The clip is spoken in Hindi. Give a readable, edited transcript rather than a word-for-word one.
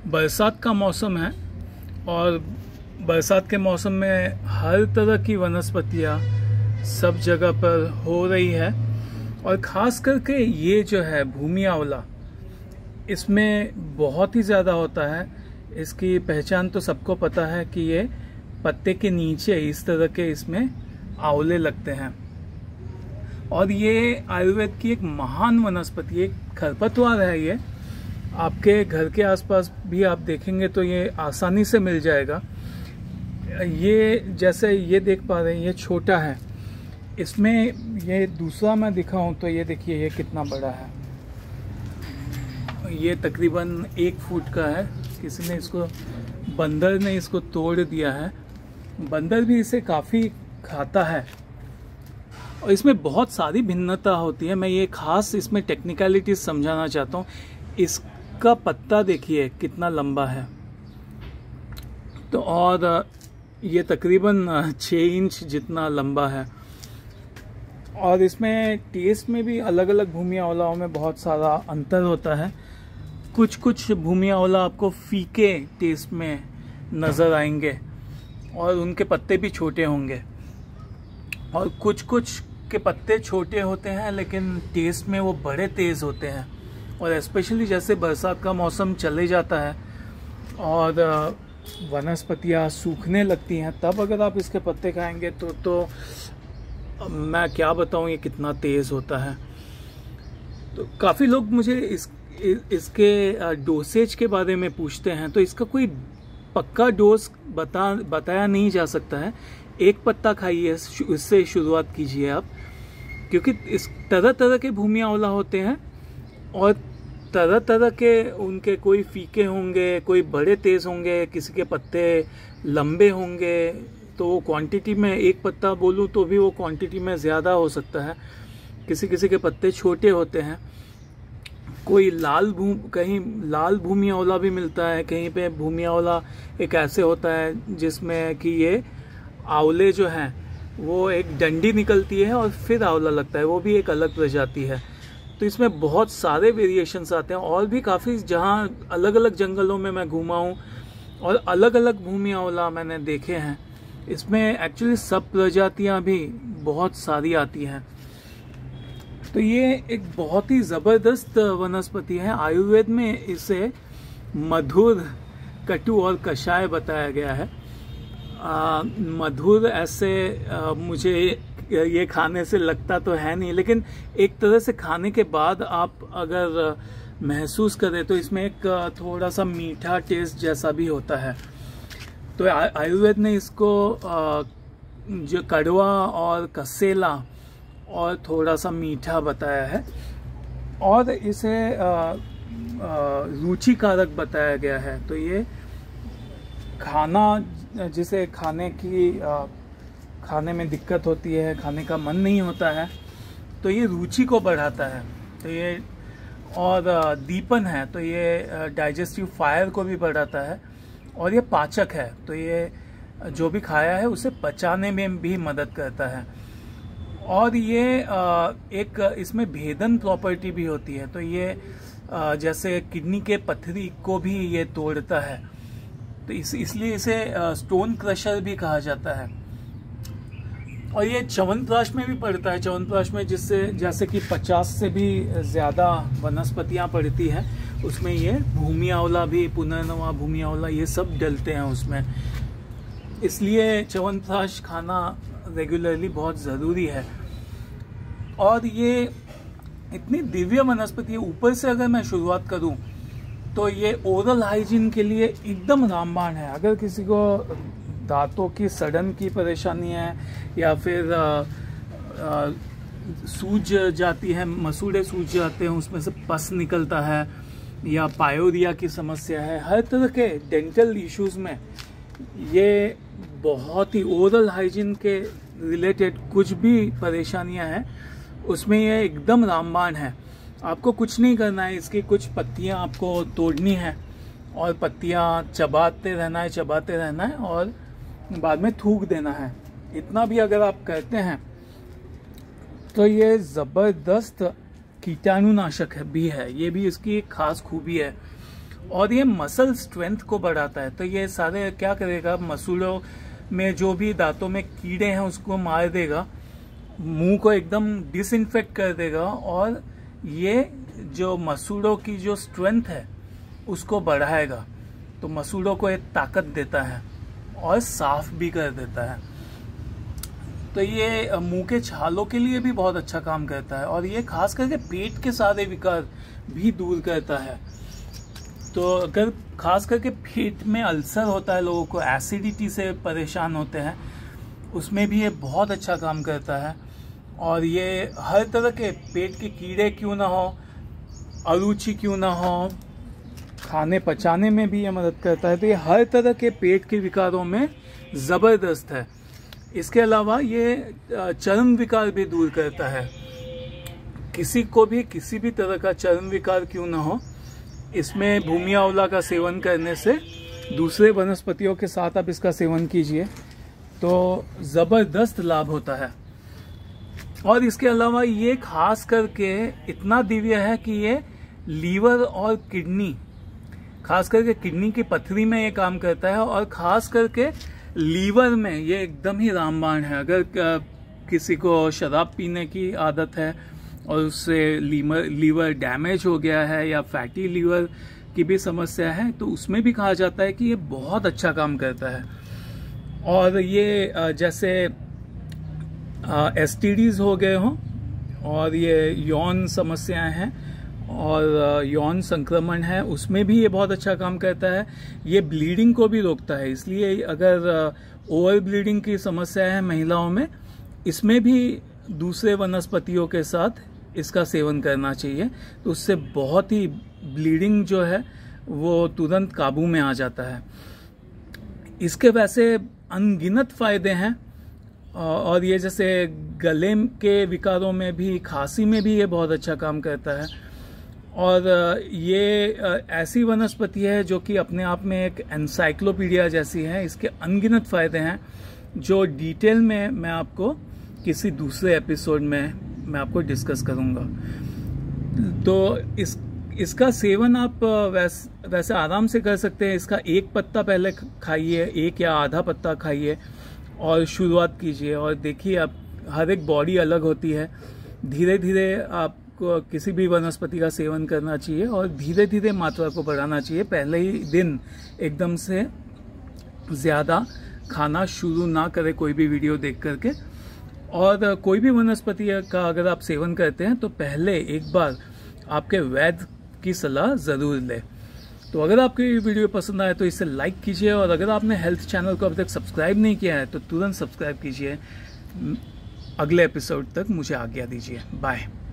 बरसात का मौसम है और बरसात के मौसम में हर तरह की वनस्पतियाँ सब जगह पर हो रही है और ख़ास करके ये जो है भूमि आंवला, इसमें बहुत ही ज़्यादा होता है। इसकी पहचान तो सबको पता है कि ये पत्ते के नीचे इस तरह के इसमें आंवले लगते हैं और ये आयुर्वेद की एक महान वनस्पति, एक खरपतवार है। ये आपके घर के आसपास भी आप देखेंगे तो ये आसानी से मिल जाएगा। ये जैसे ये देख पा रहे हैं, ये छोटा है, इसमें ये दूसरा मैं दिखाऊं तो ये देखिए ये कितना बड़ा है। ये तकरीबन 1 फुट का है। किसी ने इसको, बंदर ने इसको तोड़ दिया है। बंदर भी इसे काफ़ी खाता है और इसमें बहुत सारी भिन्नता होती है। मैं ये खास इसमें टेक्निकलिटीज समझाना चाहता हूँ। इसका पत्ता देखिए कितना लंबा है, तो और ये तकरीबन 6 इंच जितना लंबा है और इसमें टेस्ट में भी अलग अलग भूमि आंवलाओं में बहुत सारा अंतर होता है। कुछ भूमि आंवला आपको फीके टेस्ट में नज़र आएंगे और उनके पत्ते भी छोटे होंगे और कुछ के पत्ते छोटे होते हैं लेकिन टेस्ट में वो बड़े तेज़ होते हैं। और स्पेशली जैसे बरसात का मौसम चले जाता है और वनस्पतियाँ सूखने लगती हैं, तब अगर आप इसके पत्ते खाएंगे तो मैं क्या बताऊं ये कितना तेज़ होता है। तो काफ़ी लोग मुझे इसके डोसेज के बारे में पूछते हैं, तो इसका कोई पक्का डोज बताया नहीं जा सकता है। 1 पत्ता खाइए, इससे शुरुआत कीजिए आप, क्योंकि इस तरह तरह के भूमि आंवला होते हैं और तरह तरह के उनके कोई फीके होंगे, कोई बड़े तेज़ होंगे, किसी के पत्ते लंबे होंगे। तो वो क्वांटिटी में 1 पत्ता बोलूँ तो भी वो क्वांटिटी में ज़्यादा हो सकता है। किसी के पत्ते छोटे होते हैं। कोई कहीं लाल भूमि आंवला भी मिलता है, कहीं पे भूमि आंवला एक ऐसे होता है जिसमें कि ये आंवले जो हैं वो एक डंडी निकलती है और फिर आंवला लगता है, वो भी एक अलग प्रजाति है। तो इसमें बहुत सारे वेरिएशंस आते हैं और भी काफ़ी, जहाँ अलग अलग जंगलों में मैं घूमा हूँ और अलग अलग भूमि आंवला मैंने देखे हैं। इसमें एक्चुअली सब प्रजातियाँ भी बहुत सारी आती हैं। तो ये एक बहुत ही ज़बरदस्त वनस्पति है। आयुर्वेद में इसे मधुर, कटु और कषाय बताया गया है। मधुर ऐसे मुझे ये खाने से लगता तो है नहीं, लेकिन एक तरह से खाने के बाद आप अगर महसूस करें तो इसमें एक थोड़ा सा मीठा टेस्ट जैसा भी होता है। तो आयुर्वेद ने इसको जो कड़वा और कसेला और थोड़ा सा मीठा बताया है और इसे रुचिकारक बताया गया है। तो ये खाना, जिसे खाने में दिक्कत होती है, खाने का मन नहीं होता है, तो ये रुचि को बढ़ाता है। तो ये और दीपन है, तो ये डाइजेस्टिव फायर को भी बढ़ाता है और ये पाचक है। तो ये जो भी खाया है उसे पचाने में भी मदद करता है और ये एक इसमें भेदन प्रॉपर्टी भी होती है। तो ये जैसे किडनी के पथरी को भी ये तोड़ता है, तो इसलिए इसे स्टोन क्रशर भी कहा जाता है। और ये च्यवनप्राश में भी पड़ता है। च्यवनप्राश में जैसे कि 50 से भी ज़्यादा वनस्पतियाँ पड़ती हैं, उसमें ये भूमि आंवला भी, पुनर्नवा भूमि आंवला, ये सब डलते हैं उसमें। इसलिए च्यवनप्राश खाना रेगुलरली बहुत ज़रूरी है। और ये इतनी दिव्य वनस्पति है। ऊपर से अगर मैं शुरुआत करूं तो ये ओरल हाइजीन के लिए एकदम रामबाण है। अगर किसी को दांतों की सड़न की परेशानी है या फिर सूज जाती है, मसूड़े सूज जाते हैं, उसमें से पस निकलता है, या पायोरिया की समस्या है, हर तरह के डेंटल इश्यूज़ में ये बहुत ही, ओरल हाइजीन के रिलेटेड कुछ भी परेशानियां हैं उसमें ये एकदम रामबाण है। आपको कुछ नहीं करना है, इसकी कुछ पत्तियां आपको तोड़नी है और पत्तियां चबाते रहना है और बाद में थूक देना है। इतना भी अगर आप करते हैं तो ये ज़बरदस्त कीटाणुनाशक भी है। ये भी इसकी एक खास खूबी है। और ये मसल स्ट्रेंथ को बढ़ाता है। तो ये सारे क्या करेगा, मसूड़ों में जो भी दांतों में कीड़े हैं उसको मार देगा, मुंह को एकदम डिसइंफेक्ट कर देगा, और ये जो मसूड़ों की जो स्ट्रेंथ है उसको बढ़ाएगा। तो मसूड़ों को एक ताकत देता है और साफ भी कर देता है। तो ये मुंह के छालों के लिए भी बहुत अच्छा काम करता है, और ये खास करके पेट के सारे विकार भी दूर करता है। तो अगर खास करके पेट में अल्सर होता है, लोगों को एसिडिटी से परेशान होते हैं, उसमें भी ये बहुत अच्छा काम करता है। और ये हर तरह के पेट के कीड़े क्यों ना हो, अरुचि क्यों ना हो, खाने पचाने में भी ये मदद करता है। तो ये हर तरह के पेट के विकारों में ज़बरदस्त है। इसके अलावा ये चर्म विकार भी दूर करता है। किसी को भी किसी भी तरह का चर्म विकार क्यों ना हो, इसमें भूमि आंवला का सेवन करने से, दूसरे वनस्पतियों के साथ आप इसका सेवन कीजिए तो ज़बरदस्त लाभ होता है। और इसके अलावा ये खास करके इतना दिव्य है कि ये लीवर और किडनी, खास करके किडनी की पथरी में ये काम करता है, और खास करके लीवर में ये एकदम ही रामबाण है। अगर किसी को शराब पीने की आदत है और उससे लीवर डैमेज हो गया है, या फैटी लीवर की भी समस्या है, तो उसमें भी कहा जाता है कि ये बहुत अच्छा काम करता है। और ये जैसे STDs हो गए हों, और ये यौन समस्याएं हैं और यौन संक्रमण है, उसमें भी ये बहुत अच्छा काम करता है। ये ब्लीडिंग को भी रोकता है, इसलिए अगर ओवर ब्लीडिंग की समस्या है महिलाओं में, इसमें भी दूसरे वनस्पतियों के साथ इसका सेवन करना चाहिए। तो उससे बहुत ही ब्लीडिंग जो है वो तुरंत काबू में आ जाता है। इसके वैसे अनगिनत फायदे हैं, और ये जैसे गले के विकारों में भी, खांसी में भी ये बहुत अच्छा काम करता है। और ये ऐसी वनस्पति है जो कि अपने आप में एक एनसाइक्लोपीडिया जैसी है। इसके अनगिनत फायदे हैं जो डिटेल में मैं आपको किसी दूसरे एपिसोड में मैं आपको डिस्कस करूंगा। तो इसका सेवन आप वैसे आराम से कर सकते हैं। इसका एक पत्ता पहले खाइए, एक या आधा पत्ता खाइए और शुरुआत कीजिए, और देखिए आप, हर एक बॉडी अलग होती है। धीरे धीरे आपको किसी भी वनस्पति का सेवन करना चाहिए और धीरे धीरे मात्रा को बढ़ाना चाहिए। पहले ही दिन एकदम से ज़्यादा खाना शुरू ना करें कोई भी वीडियो देख करके। और कोई भी वनस्पति का अगर आप सेवन करते हैं तो पहले एक बार आपके वैद्य की सलाह ज़रूर लें। तो अगर आपको ये वीडियो पसंद आए तो इसे लाइक कीजिए, और अगर आपने हेल्थ चैनल को अभी तक सब्सक्राइब नहीं किया है तो तुरंत सब्सक्राइब कीजिए। अगले एपिसोड तक मुझे आज्ञा दीजिए। बाय।